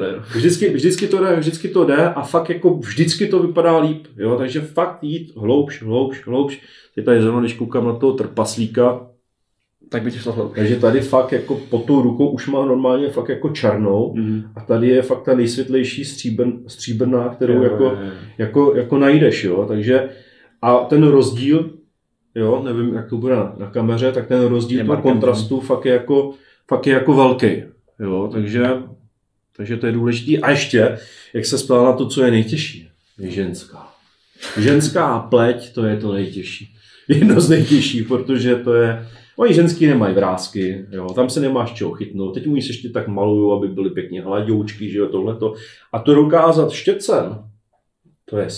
Vždycky to jde a fakt jako vždycky to vypadá líp. Jo, takže fakt jít hloubš. Teď tady zrovna, když koukám na toho trpaslíka, tak by ti šlo hloubš. Takže tady fakt jako pod tou rukou už má normálně fakt jako černou a tady je fakt ta nejsvětlejší stříbrná, kterou jako najdeš, jo. Takže a ten rozdíl, jo, nevím, jak to bude na kameře, tak ten rozdíl toho kontrastu fakt je jako velký, jo, takže to je důležitý. A ještě, jak se ptala na to, co je nejtěžší, je ženská. Ženská pleť, to je to nejtěžší. Jedno z nejtěžších, protože to je, oni ženský nemají vrásky, jo, tam se nemáš čeho chytnout, teď můžeš ještě tak malujou, aby byly pěkně hladoučky, že jo, tohleto. A to dokázat štětcem, to je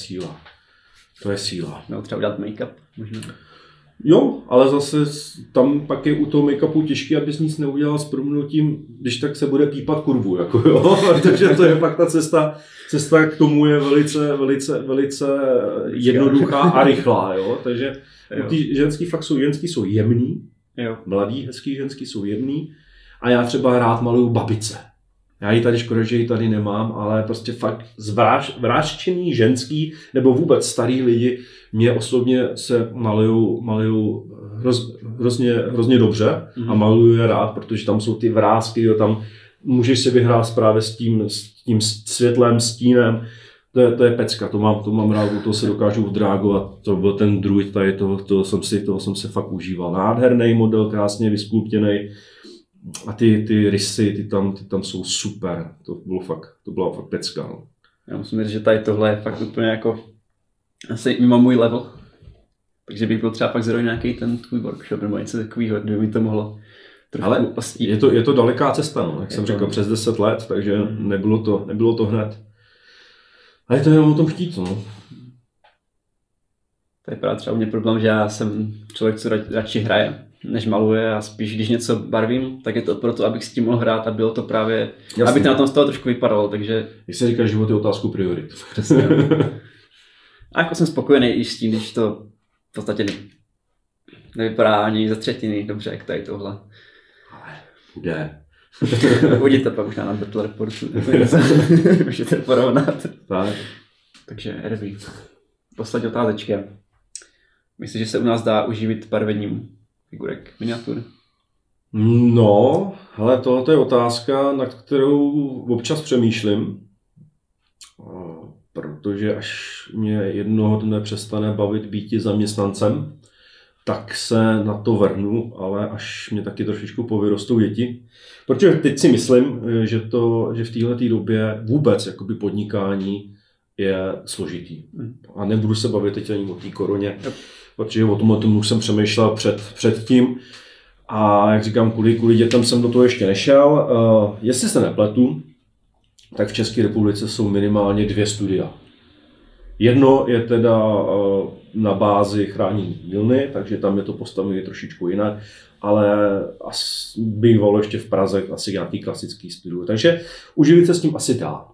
síla. No, třeba udělat make-up, možná. Jo, ale zase tam pak je u toho make-upu těžké, abys nic neudělal s prominutím, když tak se bude pípat kurvu, jako jo, protože to je fakt ta cesta k tomu je velice jednoduchá a rychlá, jo, takže ty ženský jsou jemný, jo. Mladý, hezký ženský jsou jemný a já třeba rád maluju babice. Já ji tady škoda, že ji tady nemám, ale prostě fakt zvráštěný ženský nebo vůbec starý lidi mě osobně se malují hrozně dobře a maluju je rád, protože tam jsou ty vrásky, jo, tam můžeš si vyhrát právě s tím světlem, stínem, To je pecka, to mám rád, to se dokážu odreagovat. To byl ten druid tady, toho jsem si fakt užíval. Nádherný model, krásně vyskulptěný. A ty rysy, ty tam jsou super. To byla fakt pecka. No. Já musím říct, že tady tohle je fakt úplně jako asi mimo můj level. Takže bych byl třeba fakt zroj nějaký ten tvůj workshop nebo něco takového, kdyby mi to mohlo trochu ostít. Je to daleká cesta, no. Jak jsem řekl, přes 10 let, takže nebylo to hned. A je to jenom o tom chtít, no. To je právě třeba u mě problém, že já jsem člověk, co radši hraje, než maluje a spíš když něco barvím, tak je to proto, abych s tím mohl hrát a bylo to právě, jasně, aby to na tom z toho trošku vypadalo, takže... Jak se říká, život je otázku priorit. Přesně. A jako jsem spokojený i s tím, když to v podstatě nevypadá ani za třetiny dobře, jak tady tohle. Ale bude. Uvidíte pak už na Battle Reportu. Můžete porovnat. Tak. Takže Erví. Poslední otázečka. Myslíš, že se u nás dá uživit barvením figurek miniatur? No, ale tohle je otázka, nad kterou občas přemýšlím. Protože až mě jednoho dne přestane bavit býti zaměstnancem, tak se na to vrhnu, ale až mě taky trošičku povyrostou děti. Protože teď si myslím, že v této době vůbec jakoby podnikání je složitý. A nebudu se bavit teď ani o té koroně, protože o tomhle tomu jsem přemýšlel předtím. A jak říkám, kvůli dětem jsem do toho ještě nešel. Jestli se nepletu, tak v České republice jsou minimálně 2 studia. Jedno je teda na bázi chránění dílny, takže tam je to postavené trošičku jinak, ale bývalo ještě v Praze asi nějaký klasický studio. Takže uživit se s tím asi dá.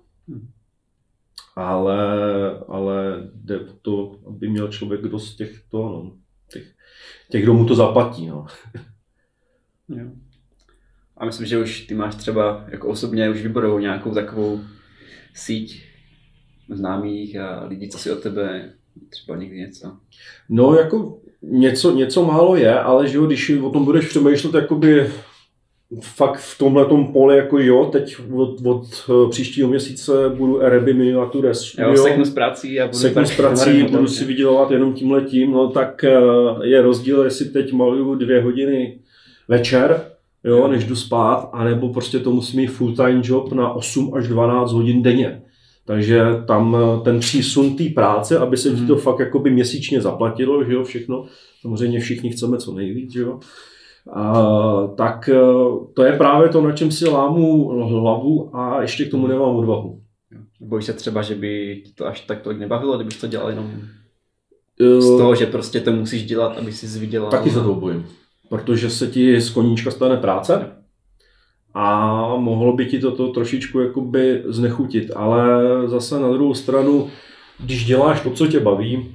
Ale jde o to, aby měl člověk dost těch, kdo mu to zaplatí. No. Jo. A myslím, že už ty máš třeba jako osobně už výborovou nějakou takovou síť známých a lidí, co si od tebe třeba někdy něco. No jako něco málo je, ale že jo, když o tom budeš přemýšlet jakoby fakt v tomhletom poli, jako jo, teď od příštího měsíce budu Araby Miniature Studio. Jo, seknu s prací, budu si vydělávat jenom tímhletím, no tak je rozdíl, jestli teď maluju 2 hodiny večer, jo, než jdu spát, anebo prostě to musí mít full-time job na 8 až 12 hodin denně. Takže tam ten přísun té práce, aby se to fakt jakoby měsíčně zaplatilo, že jo, všechno. Samozřejmě všichni chceme co nejvíc, že jo. Tak to je právě to, na čem si lámu hlavu a ještě k tomu nemám odvahu. Bojíš se třeba, že by to až tak tolik nebavilo, kdybych to dělal jenom z toho, že prostě to musíš dělat, aby si vydělal? Taky se toho bojím, protože se ti z koníčka stane práce a mohlo by ti to trošičku jakoby znechutit, ale zase na druhou stranu, když děláš to, co tě baví,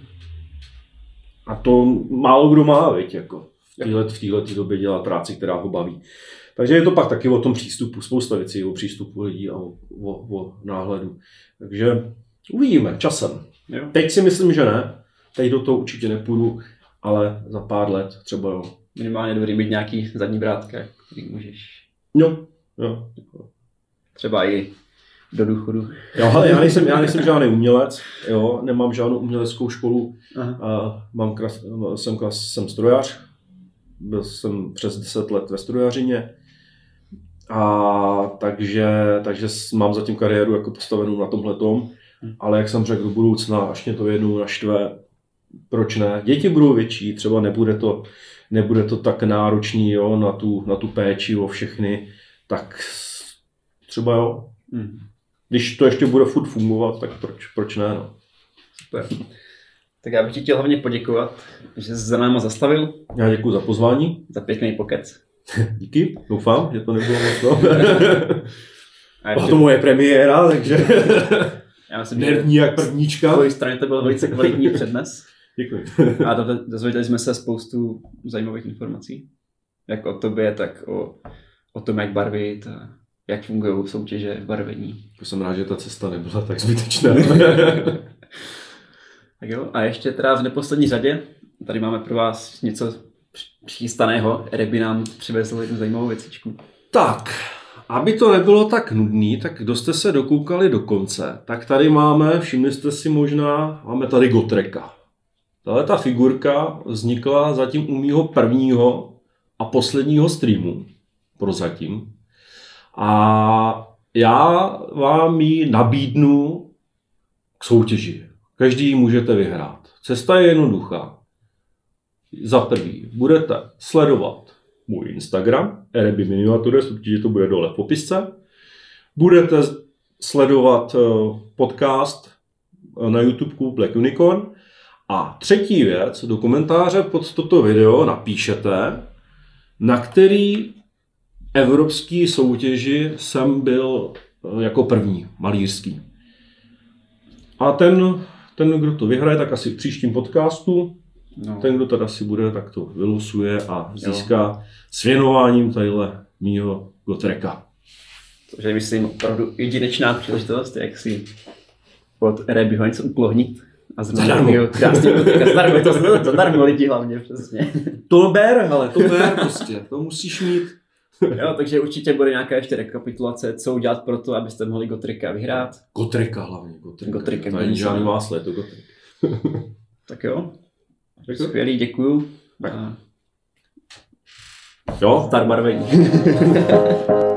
a to málo kdo má, viď, jako v této době dělat práci, která ho baví. Takže je to pak taky o tom přístupu, spousta věcí, o přístupu lidí a o náhledu. Takže uvidíme časem. Jo. Teď si myslím, že ne. Teď do toho určitě nepůjdu, ale za pár let třeba jo. Minimálně dobrý mít nějaký zadní vrátka, který můžeš. Jo. Třeba i do důchodu. Jo, ale já nejsem žádný umělec, jo, nemám žádnou uměleckou školu. Jsem strojař. Byl jsem přes 10 let ve strojařině, a takže mám zatím kariéru jako postavenou na tomhletom, ale jak jsem řekl, do budoucna, až mě to jednou naštve, proč ne? Děti budou větší, třeba nebude to tak náročný, jo, na tu péči o všechny, tak třeba jo. Když to ještě bude furt fungovat, tak proč ne? No. Super. Tak já bych ti chtěl hlavně poděkovat, že jsi za náma zastavil. Já děkuji za pozvání. Za pěkný pokec. Díky, doufám, že to nebylo moc. A to moje premiéra, takže já myslím, nervní jak prvníčka. Z tvojej strany to byl velice kvalitní přednes. Děkuji. A dozvěděli jsme se spoustu zajímavých informací. Jak o tobě, tak o tom, jak barvit a jak fungují soutěže v barvení. Jsem rád, že ta cesta nebyla tak zbytečná. Tak jo, a ještě teda v neposlední řadě, tady máme pro vás něco přichystaného. Araby nám přivezl jednu zajímavou věcičku. Tak, aby to nebylo tak nudný, tak kdo jste se dokoukali do konce, tak tady máme, všimli jste si možná, máme tady Gottreka. Tahle ta figurka vznikla zatím u mýho prvního a posledního streamu, prozatím. A já vám ji nabídnu k soutěži. Každý ji můžete vyhrát. Cesta je jednoduchá. Za prvý budete sledovat můj Instagram, Erebi Miniatures, určitě to bude dole v popisce. Budete sledovat podcast na YouTube Black Unicorn. A třetí věc, do komentáře pod toto video napíšete, na který evropský soutěži jsem byl jako první, malířský. A ten, kdo to vyhraje, tak asi v příštím podcastu, ten, kdo tady asi bude, tak to vylosuje a získá s věnováním tadyhle mýho Gottreka. Což je, myslím, opravdu jedinečná příležitost, jak si od Erebiho něco uklonit. A zadarmo krásně Gottreka. Zadarmo lidi hlavně, přesně. To ber, hele, to ber prostě, to musíš mít. Jo, takže určitě bude nějaká ještě rekapitulace, co udělat pro to, abyste mohli Gottreka vyhrát. Gottreka hlavně, Gottreka. To není žádný máslo, je to Gottrek. Tak jo. Skvělý, děkuju. Jo? Star barvení.